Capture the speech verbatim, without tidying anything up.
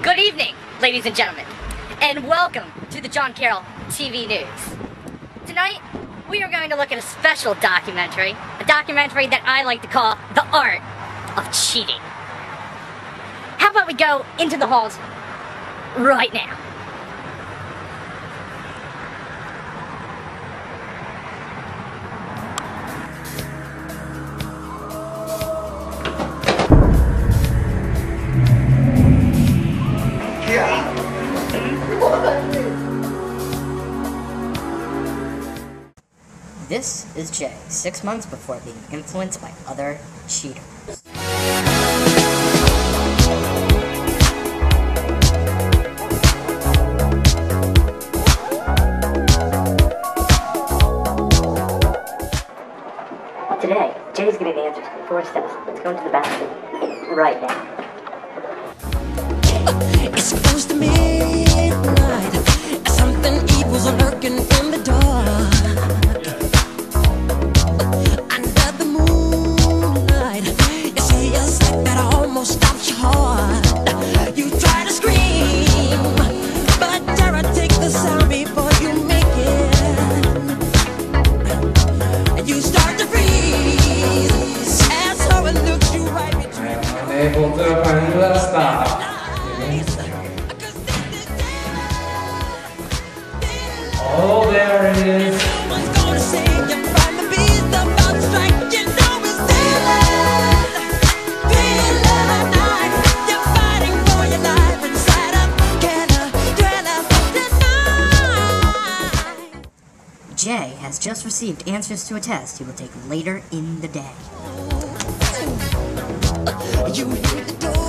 Good evening, ladies and gentlemen, and welcome to the John Carroll T V News. Tonight, we are going to look at a special documentary, a documentary that I like to call The Art of Cheating. How about we go into the halls right now? This is Jay, six months before being influenced by other cheaters. Today, Jay's getting the answers to four steps. Let's go into the bathroom right now. It's close to midnight. Something evil's lurking in the dark. Under the moonlight, it feels like that almost stops your heart. You try to scream, but terror takes the sound before you make it. You start to freeze, and so it looks you right between. Unable to find the stop. Oh, there it is. Someone's gonna save you from the beast about to strike. You know it's thriller, thriller night. You're fighting for your life inside a killer, thriller tonight. Jay has just received answers to a test he will take later in the day. You hear the door.